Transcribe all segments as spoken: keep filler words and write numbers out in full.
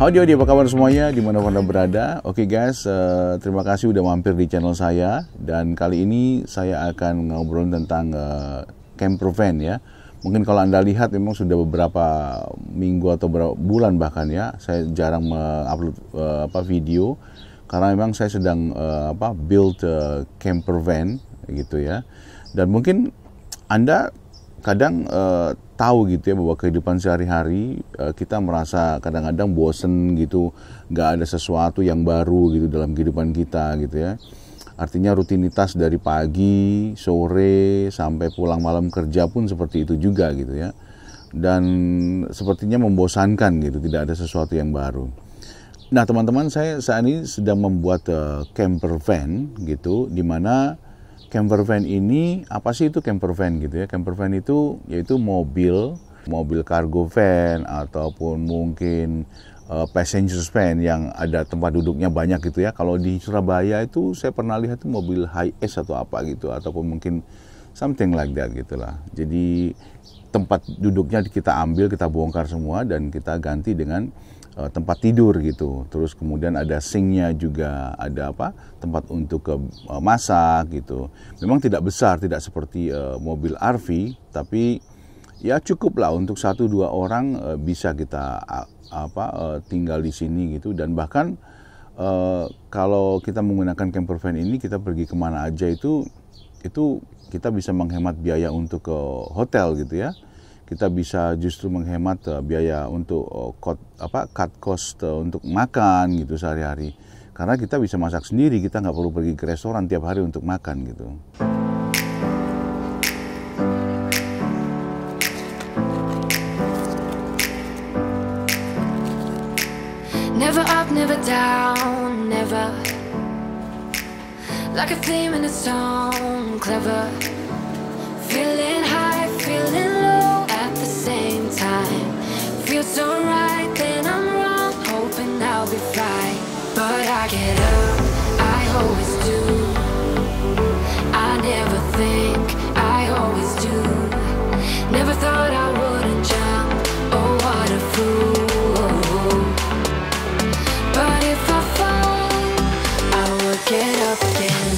Audio di apa kabar semuanya, dimana Anda berada. Oke guys, uh, terima kasih udah mampir di channel saya. Dan kali ini saya akan ngobrol tentang uh, camper van ya. Mungkin kalau Anda lihat memang sudah beberapa minggu atau beberapa bulan bahkan ya, saya jarang mengupload uh, apa video. Karena memang saya sedang uh, apa build uh, camper van gitu ya. Dan mungkin Anda kadang uh, tahu gitu ya bahwa kehidupan sehari-hari uh, kita merasa kadang-kadang bosen gitu, nggak ada sesuatu yang baru gitu dalam kehidupan kita gitu ya. Artinya rutinitas dari pagi, sore, sampai pulang malam kerja pun seperti itu juga gitu ya. Dan sepertinya membosankan gitu, tidak ada sesuatu yang baru. Nah teman-teman, saya saat ini sedang membuat uh, camper van gitu, di mana camper van ini, apa sih itu camper van gitu ya? Camper van itu yaitu mobil, mobil cargo van ataupun mungkin uh, passenger van yang ada tempat duduknya banyak gitu ya. Kalau di Surabaya itu saya pernah lihat itu mobil Hiace atau apa gitu, ataupun mungkin something like that gitulah. Jadi tempat duduknya kita ambil, kita bongkar semua dan kita ganti dengan uh, tempat tidur gitu. Terus kemudian ada sinknya juga, ada apa? Tempat untuk uh, masak gitu. Memang tidak besar, tidak seperti uh, mobil R V, tapi ya cukup lah untuk satu dua orang uh, bisa kita uh, apa uh, tinggal di sini gitu. Dan bahkan uh, kalau kita menggunakan camper van ini, kita pergi kemana aja itu itu kita bisa menghemat biaya untuk ke hotel gitu ya. Kita bisa justru menghemat uh, biaya untuk uh, cut, apa, cut cost uh, untuk makan gitu sehari-hari. Karena kita bisa masak sendiri, kita nggak perlu pergi ke restoran tiap hari untuk makan gitu. Never up, never down, never like a theme in a song, clever. Feeling high, feeling low at the same time. Feels so right, then I'm wrong, hoping I'll be fine. But I get up, I always do. I never think, I always do. Never thought I wouldn't jump, oh what a fool. But if I fall, I will get up again.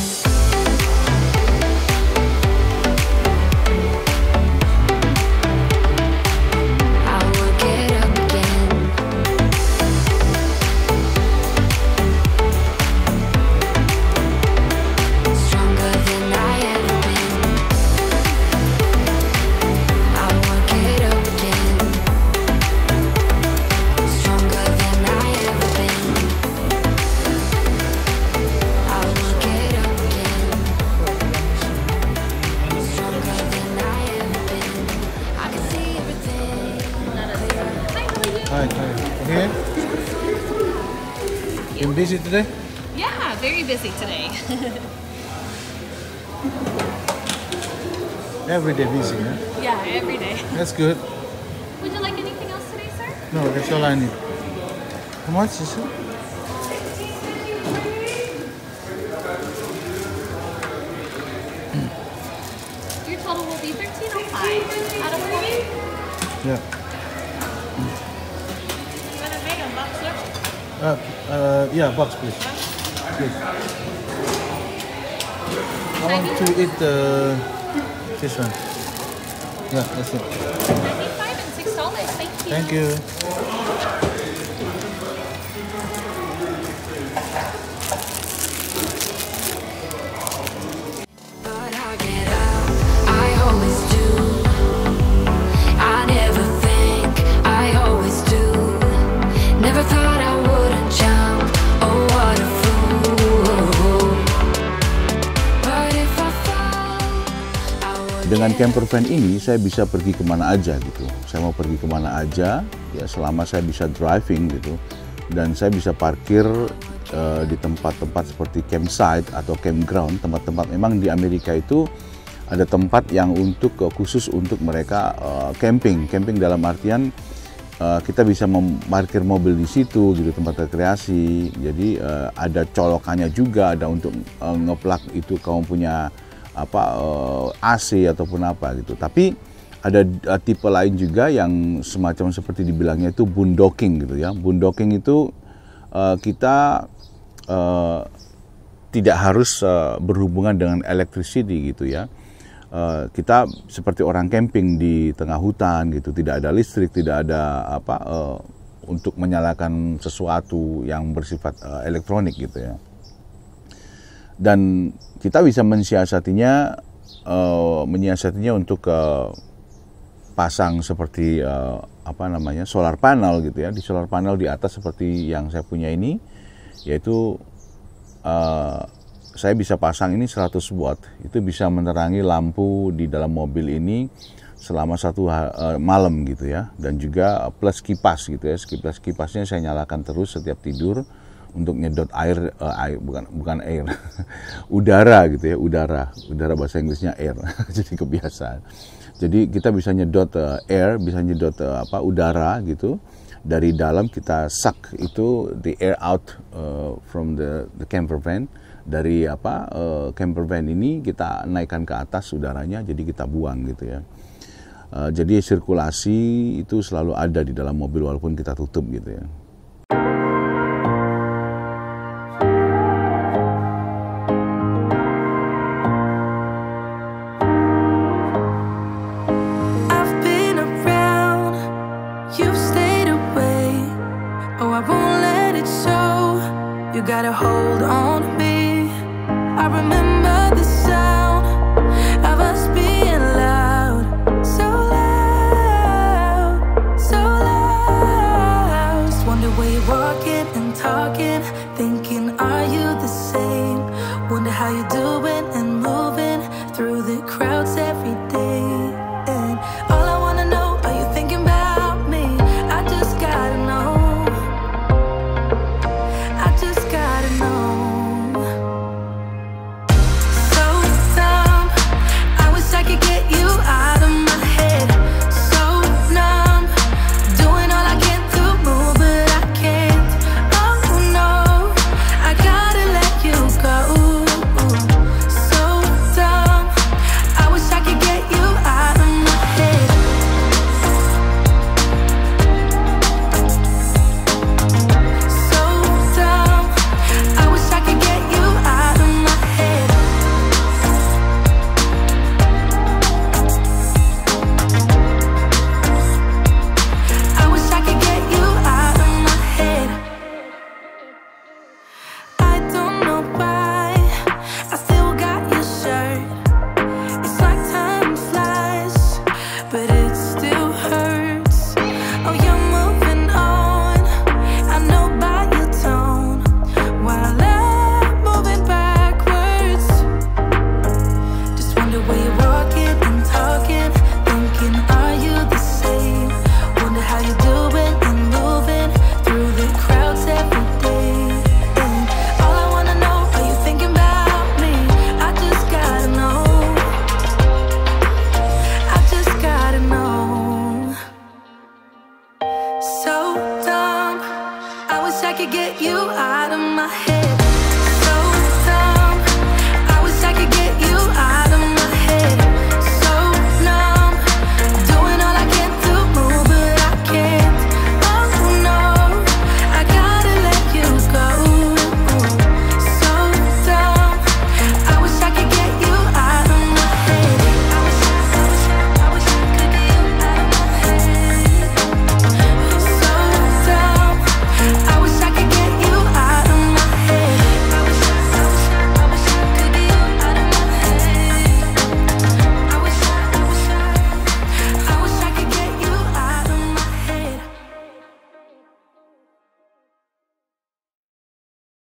Hi, hi. Okay. Been busy today? Yeah, very busy today. Every day busy, huh? Yeah, every day. That's good. Would you like anything else today, sir? No, that's all I need. How much is it? Your total will be thirteen oh five out of twenty. Yeah. You want to make a box, sir? Uh, uh, yeah, box please. Please. I want to eat uh, this one. Yeah, that's it. ninety-five and six dollars. Thank you. Thank you. But I get up, I always do. I never think, I always do. Never thought I wouldn't jump, oh what a fool. But if I fall, I would. Dengan camper van ini saya bisa pergi kemana aja gitu. Saya mau pergi kemana aja ya selama saya bisa driving gitu. Dan saya bisa parkir uh, di tempat-tempat seperti campsite atau campground. Tempat-tempat memang di Amerika itu ada tempat yang untuk uh, khusus untuk mereka uh, camping. Camping dalam artian uh, kita bisa memarkir mobil di situ gitu, tempat rekreasi. Jadi uh, ada colokannya juga, ada untuk uh, ngeplak itu kamu punya apa uh, A C ataupun apa gitu. Tapi Ada uh, tipe lain juga yang semacam seperti dibilangnya itu boondocking gitu ya. Boondocking itu uh, kita uh, tidak harus uh, berhubungan dengan electricity gitu ya. Uh, kita seperti orang camping di tengah hutan gitu, tidak ada listrik, tidak ada apa uh, untuk menyalakan sesuatu yang bersifat uh, elektronik gitu ya. Dan kita bisa mensiasatinya, uh, menyiasatinya untuk uh, pasang seperti uh, apa namanya solar panel gitu ya. Di solar panel di atas seperti yang saya punya ini, yaitu uh, saya bisa pasang ini seratus watt. Itu bisa menerangi lampu di dalam mobil ini selama satu uh, malam gitu ya. Dan juga plus kipas gitu ya. Kipas kipasnya saya nyalakan terus setiap tidur untuk nyedot air, uh, air bukan bukan air, udara gitu ya, udara, udara bahasa Inggrisnya air. Jadi kebiasaan. Jadi kita bisa nyedot uh, air, bisa nyedot uh, apa udara gitu dari dalam, kita suck itu the air out uh, from the the camper van. Dari apa uh, camper van ini kita naikkan ke atas udaranya, jadi kita buang gitu ya. Uh, jadi sirkulasi itu selalu ada di dalam mobil walaupun kita tutup gitu ya. You gotta hold on.